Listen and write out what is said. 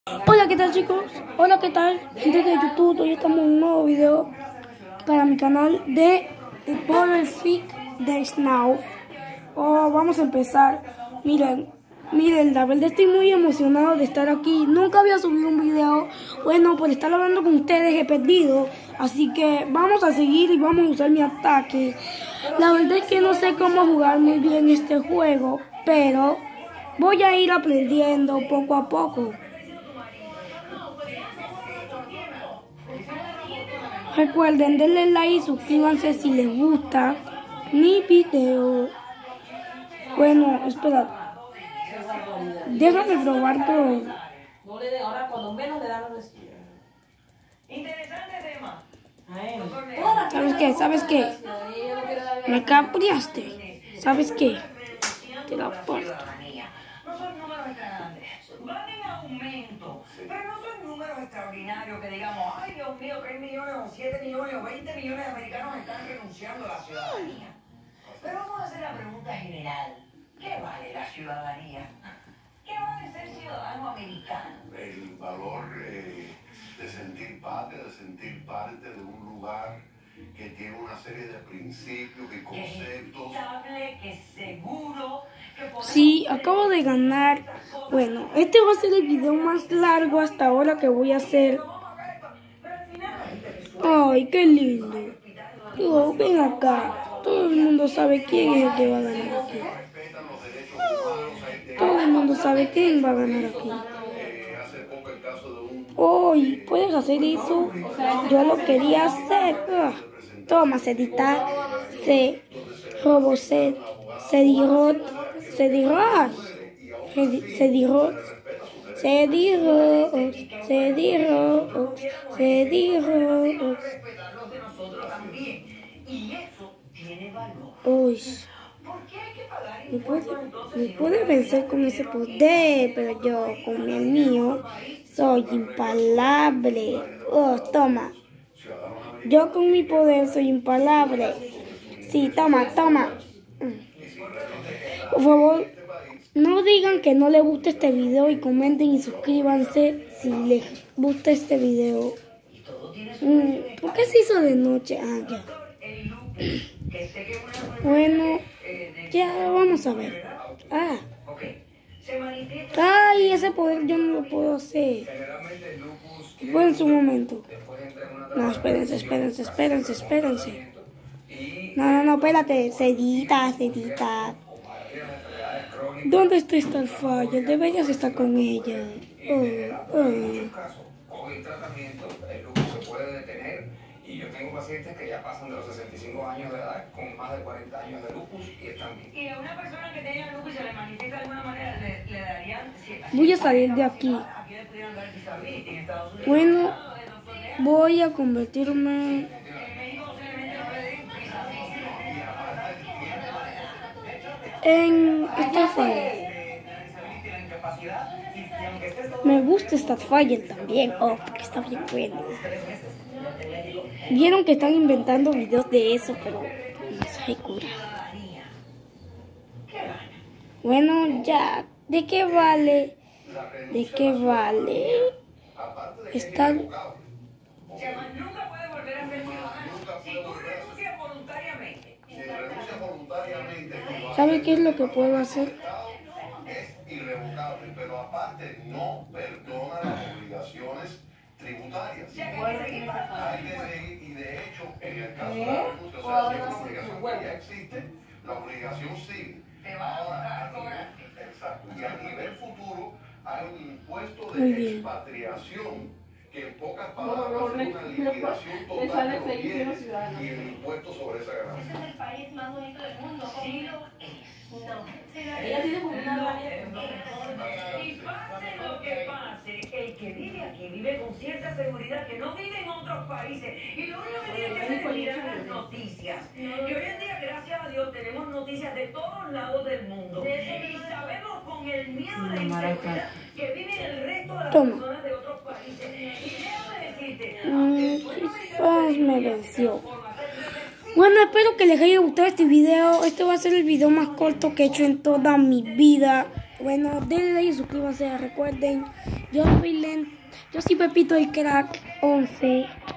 Hola, ¿qué tal, chicos? Hola, ¿qué tal? Gente de YouTube, hoy estamos en un nuevo video para mi canal de Bubble Freak de Snow. Vamos a empezar. Miren, la verdad estoy muy emocionado de estar aquí. Nunca había subido un video. Bueno, por estar hablando con ustedes he perdido. Así que vamos a seguir y vamos a usar mi ataque. La verdad es que no sé cómo jugar muy bien este juego, pero voy a ir aprendiendo poco a poco. Recuerden darle like y suscríbanse si les gusta mi video. Bueno, espera. Déjame probar todo. Ahora cuando menos le dan los respira. Interesante tema. ¿Sabes qué? Me capriaste. ¿Sabes qué? Te la parto. No son números extravagantes, van en aumento, pero no son números extraordinarios que digamos, ay Dios mío, 3 millones o 7 millones o 20 millones de americanos están renunciando a la ciudadanía. Pero vamos a hacer la pregunta general, ¿qué vale la ciudadanía? ¿Qué vale ser ciudadano americano? El valor de sentir patria, de sentir parte de un lugar que tiene una serie de principios y conceptos. Que es estable, que es seguro, que podemos... Sí, acabo de ganar. Bueno, este va a ser el video más largo hasta ahora que voy a hacer. Ay, qué lindo. Oh, ven acá. Todo el mundo sabe quién es el que va a ganar aquí. Todo el mundo sabe quién va a ganar aquí. Uy, ¿puedes hacer eso? Yo lo quería hacer. Toma, Cedita. Robocet. Cedirot. Cedirot. Cedirot. Cedirot. Cedirot. Cedirot. respetarlos de nosotros también. Y eso tiene valor. Uy. ¿Por qué hay que pagar Me impuestos entonces? puede vencer con ese poder, pero yo con el mío soy impalable. Oh, toma. Yo con mi poder soy impalable. Sí, toma. Por favor, no digan que no les gusta este video y comenten y suscríbanse si les gusta este video. ¿Por qué se hizo de noche? Ya. Bueno, ya vamos a ver. Ay, ese poder yo no lo puedo hacer. Fue en su momento. No, espérense. No, espérate. Cedita. ¿Dónde está Starfire? Deberías estar con ella. Con el tratamiento, el lupus se puede detener. Y yo tengo pacientes que ya pasan de los 65 años de edad con más de 40 años de lupus y están bien. Y a una persona que tenga lupus y se le manifiesta de alguna manera, le darían... Voy a salir de aquí. Aquí le pudieran dar disability en Estados Unidos. Bueno, voy a convertirme... en Starfire. Me gusta Starfire también. Porque está bien bueno. Vieron que están inventando videos de eso, pero no se cura. Bueno, ya. ¿De qué vale? Estar... Nunca puede volver a ser ciudadano. Si tú renuncias voluntariamente. ¿Sabe qué es lo que puedo hacer? Es irrevocable, pero aparte no perdona las obligaciones tributarias. Hay que seguir, y de hecho, en el caso de la renuncia, o sea, si es una obligación que ya existe, la obligación sigue. Exacto. Y a nivel futuro hay un impuesto de expatriación que en pocas palabras es una liquidación total de los bienes y el impuesto sobre esa ganancia. Este es el país más bonito del mundo. Sí lo es. Ella tiene como una rabia. Y pase lo que pase, el que vive aquí vive con cierta seguridad que no vive en otros países. Y lo único que tiene que hacer es mirar las noticias. Y hoy en día, gracias a Dios, tenemos noticias de todos lados del mundo. Y sabemos con el miedo de la inseguridad que viven el resto de las personas de otros países. Y déjame decirte, quizás me venció. Bueno, espero que les haya gustado este video. Este va a ser el video más corto que he hecho en toda mi vida. Bueno, denle like y suscríbanse. Recuerden Yo soy Pepito el Crack 11.